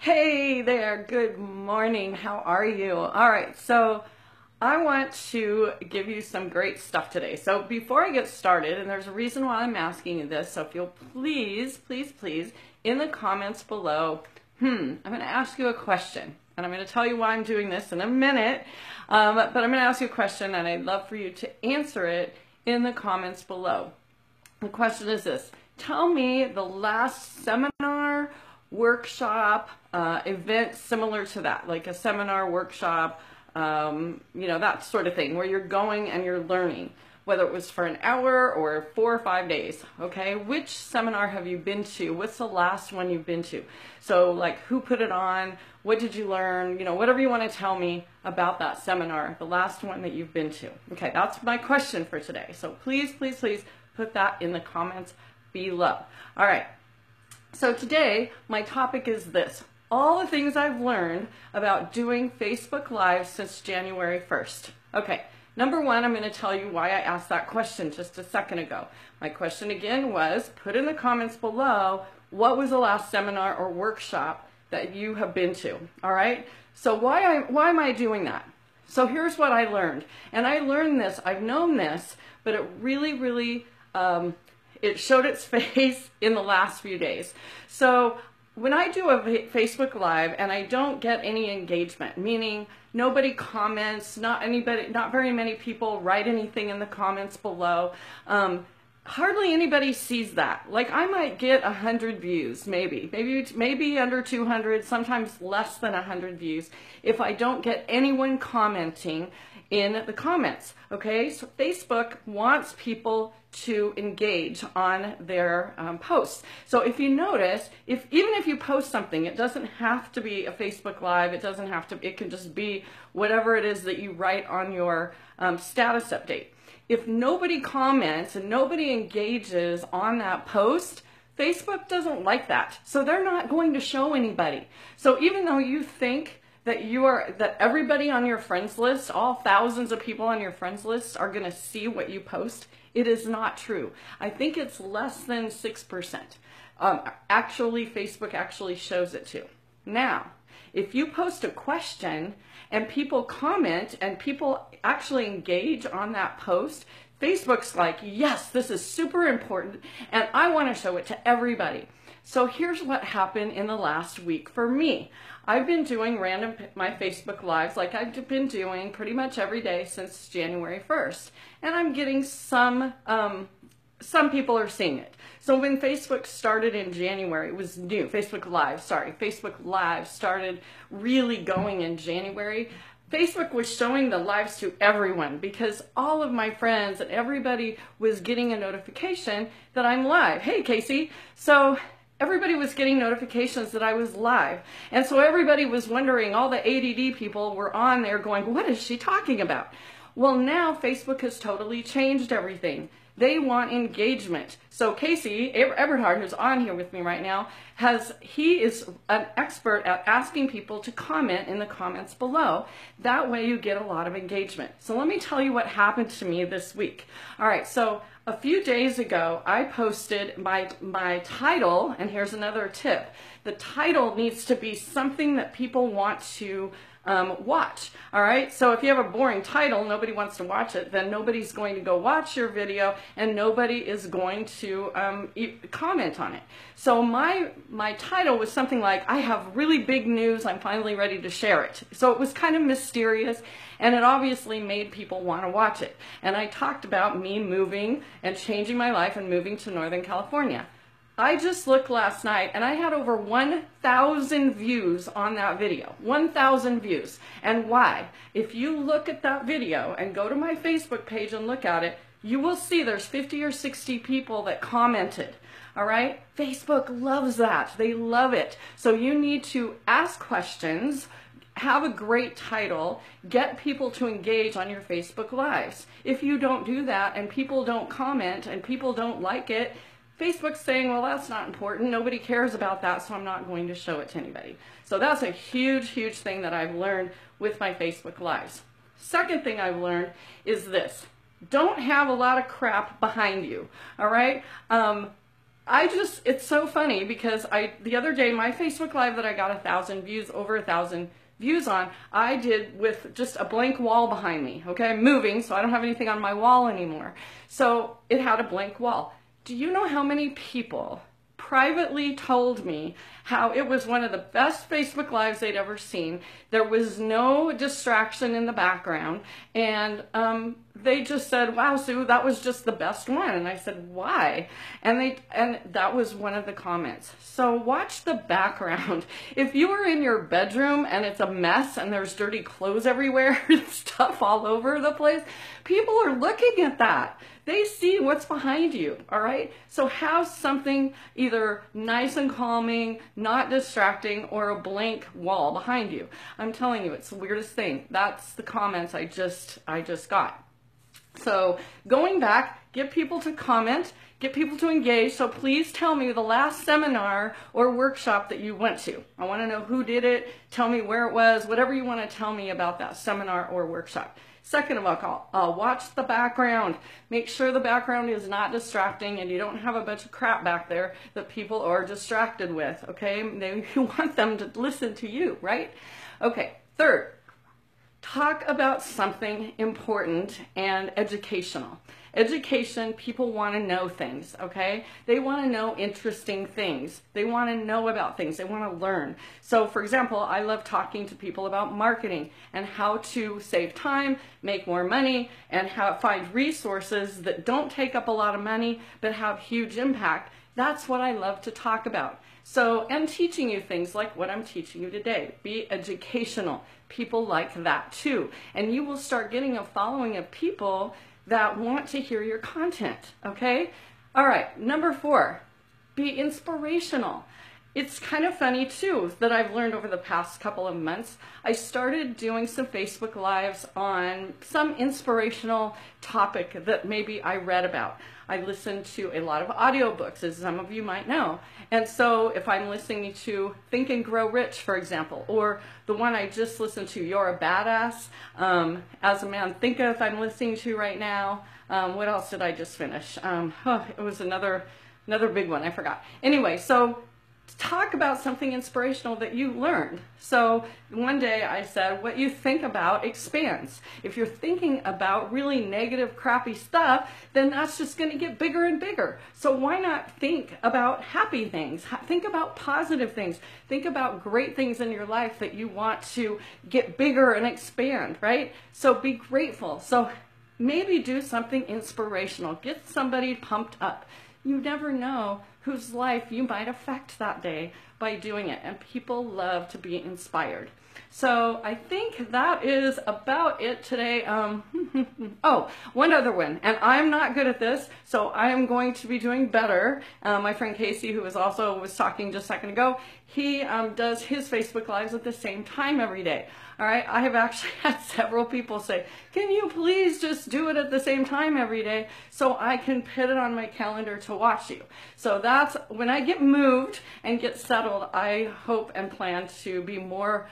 Hey there, good morning. How are you? All right, so I want to give you some great stuff today. So before I get started, and there's a reason why I'm asking you this, so if you'll please, in the comments below, I'm going to ask you a question. And I'm going to tell you why I'm doing this in a minute, but I'm going to ask you a question, and I'd love for you to answer it in the comments below. The question is this: tell me the last seminar, workshop, event similar to that, like a seminar, workshop, that sort of thing, where you're going and you're learning, whether it was for an hour or 4 or 5 days, okay? Which seminar have you been to? What's the last one you've been to? So like, who put it on? What did you learn? Whatever you want to tell me about that seminar, the last one that you've been to. Okay, that's my question for today. So please put that in the comments below. All right. So today, my topic is this: all the things I've learned about doing Facebook Live since January 1st. Okay, number one, I'm going to tell you why I asked that question just a second ago. My question again was, put in the comments below, what was the last seminar or workshop that you have been to, all right? So why am I doing that? So here's what I learned. And I learned this, I've known this, but it really, it showed its face in the last few days. So when I do a Facebook Live and I don't get any engagement, meaning nobody comments, not very many people write anything in the comments below, hardly anybody sees that. Like, I might get 100 views, maybe under 200, sometimes less than 100 views, if I don't get anyone commenting in the comments, okay? So Facebook wants people to engage on their posts. So if you notice, even if you post something, it doesn't have to be a Facebook Live, it can just be whatever it is that you write on your status update. If nobody comments and nobody engages on that post, Facebook doesn't like that. So they're not going to show anybody. So even though you think that everybody on your friends list, all thousands of people on your friends list, are going to see what you post, it is not true. I think it's less than 6%. Actually, Facebook actually shows it to. Now, if you post a question and people comment and people actually engage on that post, Facebook's like, yes, this is super important and I want to show it to everybody. So here's what happened in the last week for me. I've been doing my Facebook Lives like I've been doing pretty much every day since January 1st. And I'm getting some people are seeing it. So when Facebook started in January, it was new. Facebook Live started really going in January. Facebook was showing the lives to everyone because all of my friends and everybody was getting a notification that I'm live. Hey, Casey. So everybody was getting notifications that I was live. And so everybody was wondering, all the ADD people were on there going, what is she talking about? Well, now Facebook has totally changed everything. They want engagement. So Casey Eberhard, who's on here with me right now, he is an expert at asking people to comment in the comments below. That way you get a lot of engagement. So let me tell you what happened to me this week. All right, so a few days ago, I posted my title, and here's another tip. The title needs to be something that people want to watch. All right, so if you have a boring title, nobody wants to watch it, then nobody's going to go watch your video and nobody is going to comment on it. So my title was something like, I have really big news, I'm finally ready to share it. So it was kind of mysterious and it obviously made people want to watch it. And I talked about me moving and changing my life and moving to Northern California. I just looked last night and I had over 1,000 views on that video. 1,000 views. And why? If you look at that video and go to my Facebook page and look at it, you will see there's 50 or 60 people that commented. All right? Facebook loves that. They love it. So you need to ask questions, have a great title, get people to engage on your Facebook Lives. If you don't do that and people don't comment and people don't like it, Facebook's saying, well, that's not important. Nobody cares about that, so I'm not going to show it to anybody. So that's a huge thing that I've learned with my Facebook Lives. Second thing I've learned is this: don't have a lot of crap behind you, all right? it's so funny because the other day, my Facebook Live that I got 1,000 views, over 1,000 views on, I did with just a blank wall behind me. Okay, I'm moving, so I don't have anything on my wall anymore. So it had a blank wall. Do you know how many people privately told me how it was one of the best Facebook Lives they'd ever seen? There was no distraction in the background, and they just said, "Wow, Sue, that was just the best one." And I said, "Why?" And that was one of the comments. So watch the background. If you are in your bedroom and it's a mess and there's dirty clothes everywhere and stuff all over the place, people are looking at that. They see what's behind you, all right? So have something either nice and calming, not distracting, or a blank wall behind you. I'm telling you, it's the weirdest thing. That's the comments I just got. So going back, get people to comment, get people to engage. So please tell me the last seminar or workshop that you went to. I want to know who did it. Tell me where it was, whatever you want to tell me about that seminar or workshop. Second of all, watch the background. Make sure the background is not distracting and you don't have a bunch of crap back there that people are distracted with, okay? You want them to listen to you, right? Okay, third, talk about something important and educational. Education, people want to know things, okay? They want to know interesting things. They want to know about things. They want to learn. So, for example, I love talking to people about marketing and how to save time, make more money, and find resources that don't take up a lot of money but have huge impact. That's what I love to talk about. So, and teaching you things like what I'm teaching you today. Be educational. People like that too. And you will start getting a following of people that want to hear your content, okay? All right, number 4, be inspirational. It's kind of funny too that I've learned over the past couple of months. I started doing some Facebook Lives on some inspirational topic that maybe I read about. I listen to a lot of audiobooks, as some of you might know. And so if I'm listening to Think and Grow Rich, for example, or the one I just listened to, You're a Badass, As a Man Thinketh, I'm listening to right now. What else did I just finish? It was another big one, I forgot. Anyway, so talk about something inspirational that you learned. So one day I said, what you think about expands. If you're thinking about really negative, crappy stuff, then that's just going to get bigger and bigger. So why not think about happy things? Think about positive things. Think about great things in your life that you want to get bigger and expand, right? So be grateful. So maybe do something inspirational. Get somebody pumped up. You never know whose life you might affect that day by doing it. And people love to be inspired. So I think that is about it today. Oh, one other one. And I'm not good at this, so I am going to be doing better. My friend Casey, who was talking just a second ago, he does his Facebook Lives at the same time every day. All right, I have actually had several people say, can you please just do it at the same time every day so I can put it on my calendar to watch you. So that's when I get moved and get settled, I hope and plan to be more,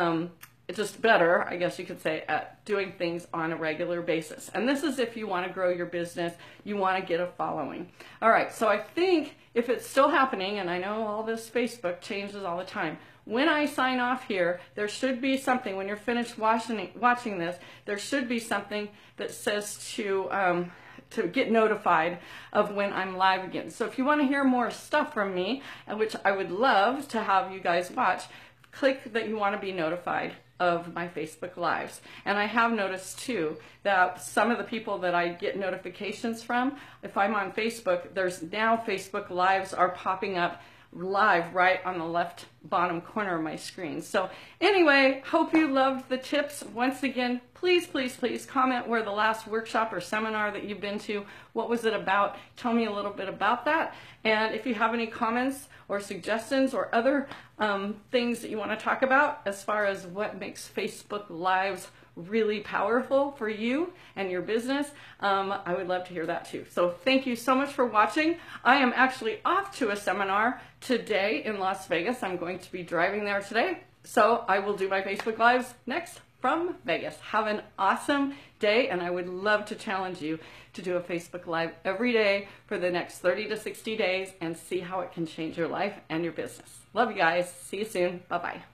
just better, I guess you could say, at doing things on a regular basis. And this is if you want to grow your business, you want to get a following. All right, so I think if it's still happening, and I know all this Facebook changes all the time, when I sign off here, there should be something, when you're finished watching this, there should be something that says to get notified of when I'm live again. So if you want to hear more stuff from me, which I would love to have you guys watch, click that you want to be notified of my Facebook Lives. And I have noticed too that some of the people that I get notifications from, if I'm on Facebook, there's now Facebook Lives are popping up live right on the left bottom corner of my screen. So anyway, hope you loved the tips. Once again, please, please, please comment where the last workshop or seminar that you've been to, what was it about? Tell me a little bit about that. And if you have any comments or suggestions or other things that you want to talk about as far as what makes Facebook Lives really powerful for you and your business, I would love to hear that too. So thank you so much for watching. I am actually off to a seminar today in Las Vegas. I'm going to be driving there today. So I will do my Facebook Lives next from Vegas. Have an awesome day, and I would love to challenge you to do a Facebook Live every day for the next 30 to 60 days and see how it can change your life and your business. Love you guys. See you soon. Bye-bye.